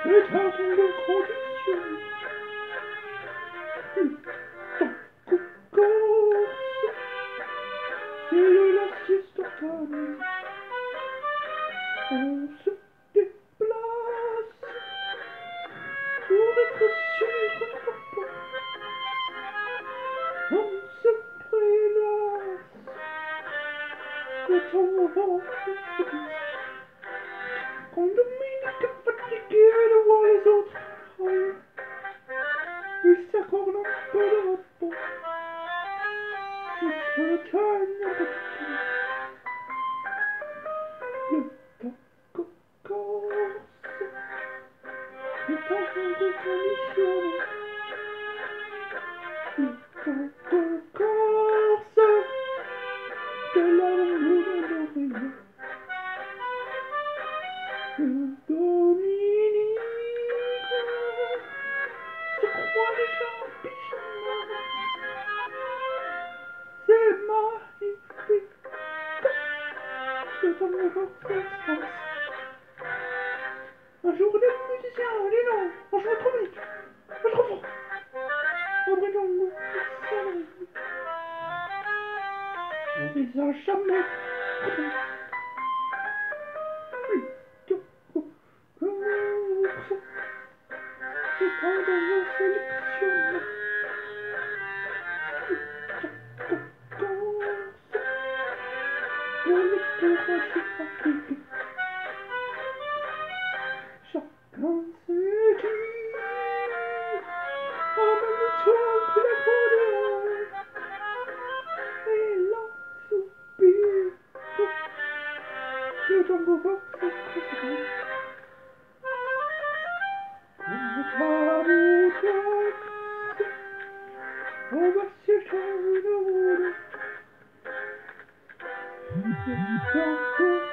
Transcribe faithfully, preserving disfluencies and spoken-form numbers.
est un tango condition. Le tango corse, c'est de la sieste totale. On se déplace pour être sûr de papa. On se prélasse le temps avant se glisse. Quand Dominique est fatigué de voir les autres travailler, il s'accorde un peu de repos. Il se le teigne un peu de temps. Le tango corse est un tango conditionné. Le tango corse de la lune d'oreiller. Le Dominique se croit déjà en pyjama. C'est magnifique. Le tango corse. Un jour, les musiciens, les noms, on joue trop vite, mais trop fort. Après tango, ça arrive. On les a jamais trompés. Le tango corse, c'est un tango sélectionné. Le tango corse, on ne pourra jamais fatiguer. Chacun sait qui, en même temps que l'accordéon, et la soupir. Le tango corse est très bien. Comme ta bouteille, on va s'éteindre. Le tango